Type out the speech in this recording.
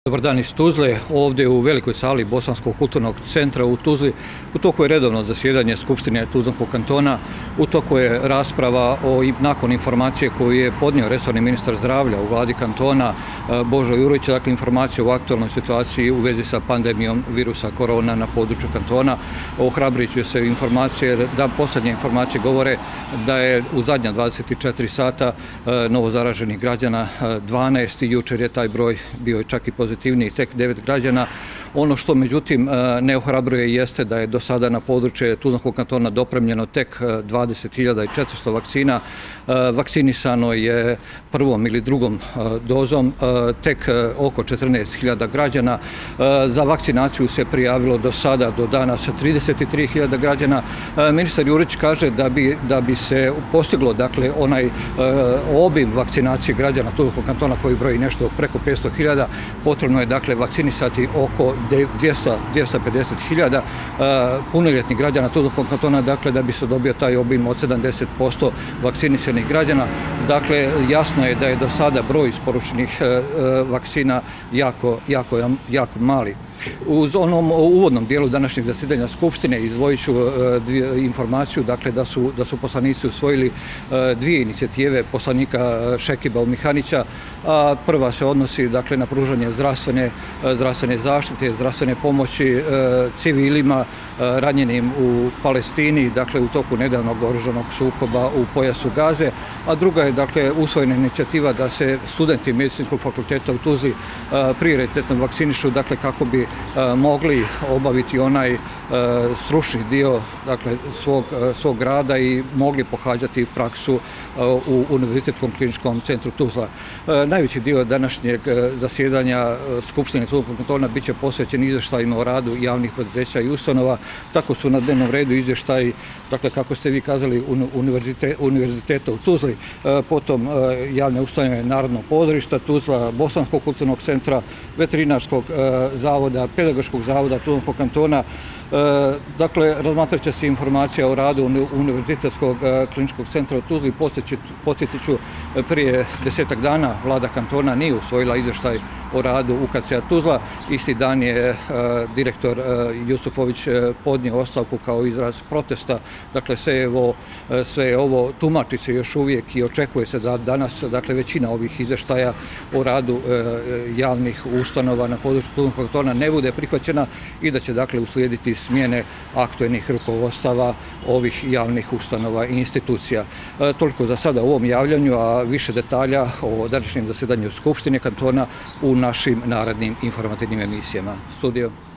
Dobar dan iz Tuzle, ovdje u velikoj sali Bosanskog kulturnog centra u Tuzli. U toku je redovno zasjedanje Skupštine Tuzlanskog kantona, u toku je rasprava nakon informacije koju je podnio resorni ministar zdravlja u vladi kantona Božo Jurić, dakle informacije o aktualnoj situaciji u vezi sa pandemijom virusa korona na području kantona. Ohrabrujuće se informacije, da posljednje informacije govore da je u zadnja 24 sata novo zaraženih građana 12 i jučer je taj broj bio čak i pozitivniji, tek 9 građana. Ono što međutim ne ohrabruje jeste da je do sada na područje Tuzlanskog kantona dopremljeno tek 20.400 vakcina. Vakcinisano je prvom ili drugom dozom tek oko 14.000 građana. Za vakcinaciju se prijavilo do sada, do danas 33.000 građana. Ministar Jurić kaže da bi se postiglo dakle onaj obim vakcinacije građana Tuzlanskog kantona koji broji nešto preko 500.000, potrebno je dakle vakcinisati oko 250.000 punoljetnih građana Tuzlanskog kantona, dakle da bi se dobio taj obim od 70% vakcinisanih građana. Dakle, jasno je da je do sada broj isporučenih vakcina jako mali. U onom uvodnom dijelu današnjeg zasjedanja Skupštine izdvojit ću informaciju dakle, da su poslanici usvojili dvije inicijative poslanika Šekiba Mihanića. Prva se odnosi dakle, na pružanje zdravstvene zaštite, zdravstvene pomoći civilima ranjenim u Palestini, dakle u toku nedavnog oružanog sukoba u pojasu Gaze, a druga je dakle usvojena inicijativa da se studenti Medicinskog fakulteta u Tuzli prioritetno vakcinišu, dakle kako bi mogli obaviti onaj stručni dio dakle svog rada i mogli pohađati praksu u Univerzitetskom kliničkom centru Tuzla. Najveći dio današnjeg zasjedanja Skupštine Tuzlanskog kantona bit će posvećen izvještajima o radu javnih poduzeća i ustanova. Tako su na dnevnom redu izvještaji, dakle kako ste vi kazali, Univerziteta u Tuzli, potom javne ustanove Narodnog pozorišta Tuzla, Bosanskog kulturnog centra, Veterinarskog zavoda, Pedagoškog zavoda Tuzlanskog kantona. Dakle, razmatrat će se informacija o radu Univerzitetskog kliničkog centra u Tuzli. Podsjetit ću, prije 10-ak dana vlada kantona nije usvojila izvještaj o radu UKC-a Tuzla. Isti dan je direktor Jusufović podnio ostavku kao izraz protesta. Dakle, sve ovo tumači se još uvijek i očekuje se da danas dakle, većina ovih izvještaja o radu javnih ustanova na području Tuzlanskog kantona ne bude prihvaćena i da će dakle uslijediti smjene aktualnih rukovodstava ovih javnih ustanova i institucija. Toliko za sada u ovom javljanju, a više detalja o današnjem zasjedanju Skupštine kantona u našim narednim informativnim emisijama. Studio.